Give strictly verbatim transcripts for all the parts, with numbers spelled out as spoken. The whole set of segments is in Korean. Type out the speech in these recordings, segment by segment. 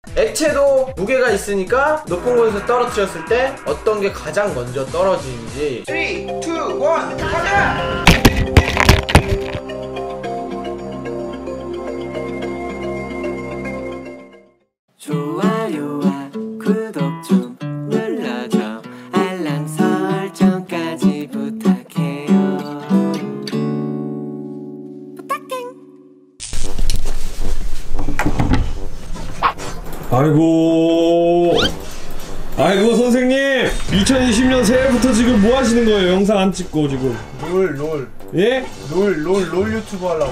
액체도 무게가 있으니까 높은 곳에서 떨어뜨렸을 때 어떤 게 가장 먼저 떨어지는지. 삼, 이, 일, 가자! 좋아요와 구독 좀 눌러줘. 알람 설정까지 부탁해요. 부탁해. 아이고 아이고 선생님, 이천이십 년 새해부터 지금 뭐 하시는 거예요? 영상 안 찍고 지금 롤 롤 예? 롤 롤 롤 유튜브 하려고.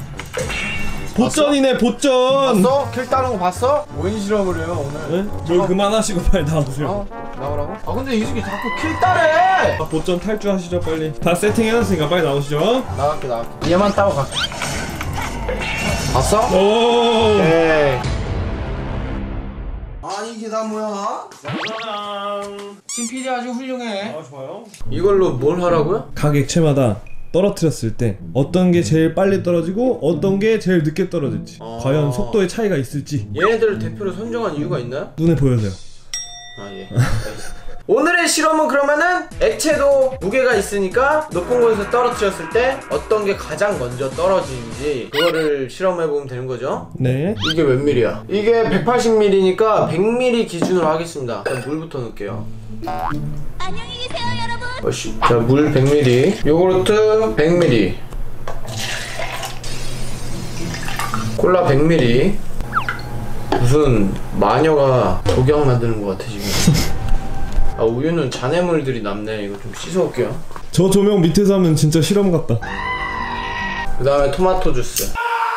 보전이네 보전. 봤어? 킬 따는 거 봤어? 뭔 실험을 해요 오늘? 예? 뭘 그만하시고 빨리 나오세요. 어? 나오라고? 아 근데 이 새끼 자꾸 킬 따래! 아, 보전 탈주하시죠 빨리. 다 세팅해놨으니까 빨리 나오시죠. 나갈게 나갈게. 얘만 따고 갈게. 봤어? 오. 에이. 아니 이게 다 뭐야? 신피디 아주 훌륭해. 아 좋아요. 이걸로 뭘 하라고요? 각 액체마다 떨어뜨렸을 때 어떤 게 제일 빨리 떨어지고 어떤 게 제일 늦게 떨어질지, 아... 과연 속도의 차이가 있을지 얘네들을 대표로 선정한 이유가 있나요? 눈에 보여서요. 아 예. 오늘의 실험은 그러면은 액체도 무게가 있으니까 높은 곳에서 떨어뜨렸을 때 어떤 게 가장 먼저 떨어지는지 그거를 실험해보면 되는 거죠. 네. 이게 몇 밀리야? 이게 백팔십 밀리니까 백 밀리 기준으로 하겠습니다. 일단 물부터 넣을게요. 안녕히 계세요 여러분. 어씨. 자, 물 백 밀리, 요구르트 백 밀리, 콜라 백 밀리. 무슨 마녀가 독약 만드는 것 같아 지금. 아, 우유는 잔해물들이 남네. 이거 좀 씻어올게요. 저 조명 밑에서 하면 진짜 실험 같다. 그 다음에 토마토 주스.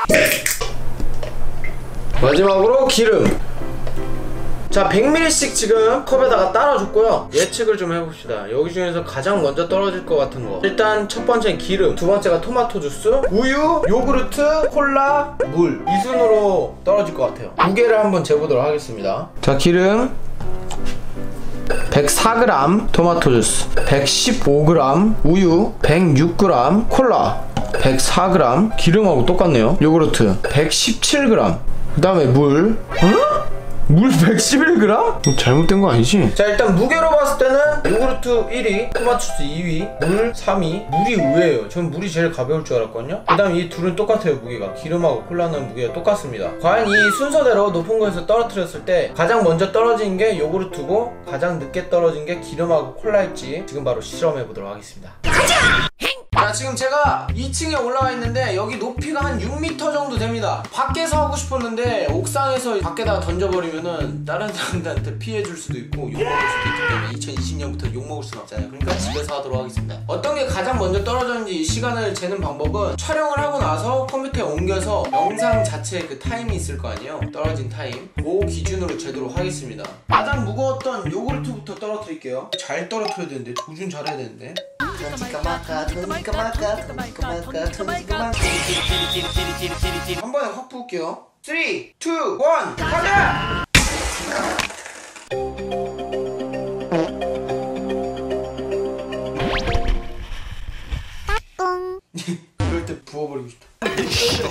마지막으로 기름. 자, 백 밀리씩 지금 컵에다가 따라줬고요. 예측을 좀 해봅시다. 여기 중에서 가장 먼저 떨어질 것 같은 거. 일단 첫 번째는 기름, 두 번째가 토마토 주스, 우유, 요구르트, 콜라, 물. 이 순으로 떨어질 것 같아요. 무게를 한번 재보도록 하겠습니다. 자, 기름 백사 그램, 토마토 주스 백십오 그램, 우유 백육 그램, 콜라 백사 그램, 기름하고 똑같네요. 요구르트 백십칠 그램, 그 다음에 물 어? 물 백십일 그램? 잘못된 거 아니지? 자, 일단 무게로 봤을 때는 요구르트 일 위, 토마토 주스 이 위, 물 삼 위. 물이 의외예요. 전 물이 제일 가벼울 줄 알았거든요. 그 다음 이 둘은 똑같아요. 무게가 기름하고 콜라는 무게가 똑같습니다. 과연 이 순서대로 높은 곳에서 떨어뜨렸을 때 가장 먼저 떨어진 게 요구르트고 가장 늦게 떨어진 게 기름하고 콜라일지 지금 바로 실험해 보도록 하겠습니다. 자, 지금 제가 이 층에 올라와 있는데 여기 높이가 한 육 미터 정도 됩니다. 밖에서 하고 싶었는데 옥상에서 밖에다가 던져버리면은 다른 사람들한테 피해 줄 수도 있고 욕먹을 수도 있기 때문에 이천이십 년부터 욕먹을 수는 없잖아요. 그러니까 집에서 하도록 하겠습니다. 어떤 게 가장 먼저 떨어졌는지 시간을 재는 방법은 촬영을 하고 나서 컴퓨터에 옮겨서 영상 자체에 그 타임이 있을 거 아니에요. 떨어진 타임, 그 기준으로 재도록 하겠습니다. 가장 무거웠던 요구르트부터 떨어뜨릴게요. 잘 떨어뜨려야 되는데, 조준 잘해야 되는데. 토니까 마카 토니까 마카 토니까 마카 토니까 마카. 한 번에 확 부을게요. 삼, 이, 일, 가자! 이럴 때 부어버리고 싶다.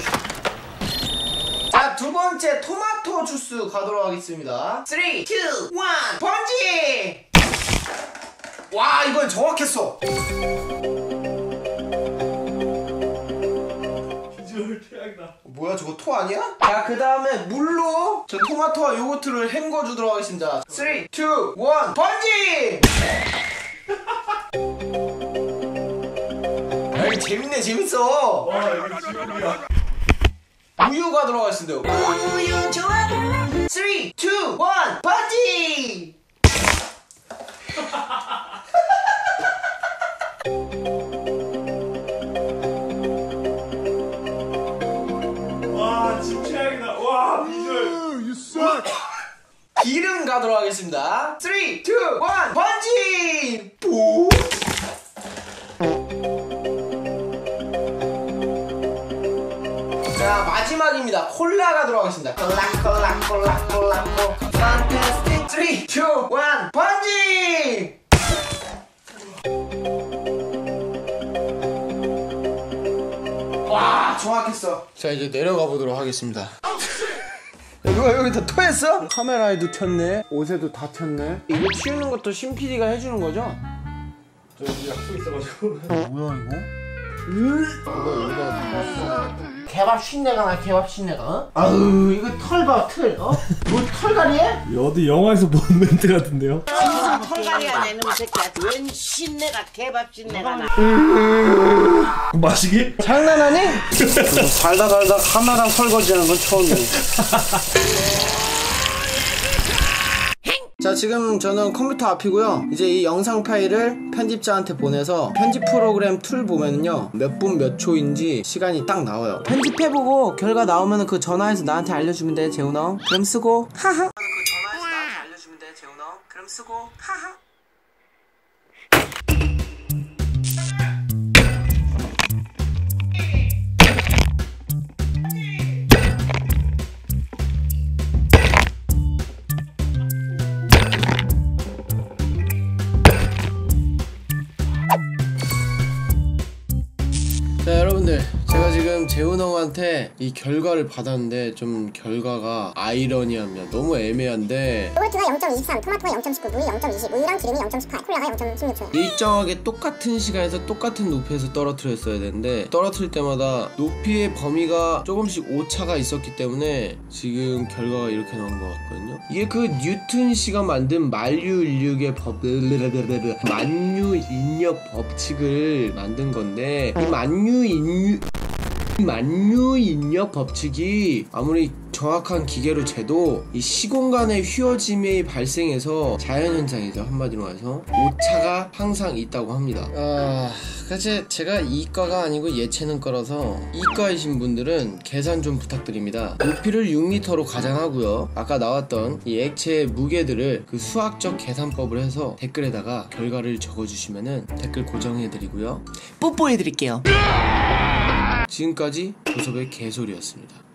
자, 두 번째 토마토 주스 가도록 하겠습니다. 삼, 이, 일, 번지! 와, 이건 정확했어. 비주얼 최악이다. 뭐야, 저거 토 아니야? 자, 그 다음에 물로 저 토마토와 요거트를 헹궈주도록 하겠습니다. 삼, 이, 일, 번지! 야, 이거 재밌네, 재밌어. 와, 이거 지옥이야. 우유 가도록 하겠습니다. 우유 좋아. 삼, 이, 일, 번지! 와, 지금 최악이다. 와, 비주얼. You suck. 기름 가도록 하겠습니다. 삼, 이, 일, 번지! 뽀! 자, 마지막입니다. 콜라 가도록 하겠습니다. 콜라 콜라 콜라 콜라 콜라 판타스틱. 삼, 이, 일, 번지! 와, 정확했어. 자, 이제 내려가 보도록 하겠습니다. 누가 여기다 토했어? 카메라에도 튀었네, 옷에도 다 튀었네. 이거 치우는 것도 신 피디가 해주는 거죠? 저 약속 있어가지고. 뭐야 이거? 개밥 신내가 나, 개밥 신내가. 어? 아우 이거 털봐 털. 어? 뭐 털갈이해? 어디 영화에서 본 멘트 같은데요? 털갈이야 내 놈의 새끼야. 웬 신내가 개밥 신내가 나. 마시기? 장난하니? 살다 살다 카메라 설거지하는 건 처음이야. 자, 지금 저는 컴퓨터 앞이고요. 이제 이 영상 파일을 편집자한테 보내서 편집 프로그램 툴 보면은요 몇 분 몇 초인지 시간이 딱 나와요. 편집해보고 결과 나오면은 그 전화해서 나한테 알려주면 돼, 재훈아. 그럼 쓰고 하하. 그 전화해서 나한테 알려주면 돼, 재훈아. 그럼 쓰고 하하. 자, 여러분들, 제가 지금 재훈 형한테 이 결과를 받았는데 좀 결과가 아이러니합니다. 너무 애매한데 요거트가 영 점 이십삼, 토마토가 영 점 십구, 무이 영 점 이십, 우유랑 기름이 영 점 십팔, 콜라가 영 점 십육 초예요. 일정하게 똑같은 시간에서 똑같은 높이에서 떨어뜨렸어야 되는데 떨어뜨릴 때마다 높이의 범위가 조금씩 오차가 있었기 때문에 지금 결과가 이렇게 나온 것 같거든요. 이게 그 뉴턴 씨가 만든 만유인력의 법 만유인력 법칙을 만든 건데 이 만유인력 만유인력 법칙이 아무리 정확한 기계로 재도 이 시공간의 휘어짐이 발생해서 자연현상이죠. 한마디로 해서 오차가 항상 있다고 합니다. 아... 사실 제가 이과가 아니고 예체능과라서 이과이신 분들은 계산 좀 부탁드립니다. 높이를 육 미터로 가정하고요. 아까 나왔던 이 액체의 무게들을 그 수학적 계산법을 해서 댓글에다가 결과를 적어주시면은 댓글 고정해드리고요. 뽀뽀해드릴게요. 지금까지 조섭의 개소리였습니다.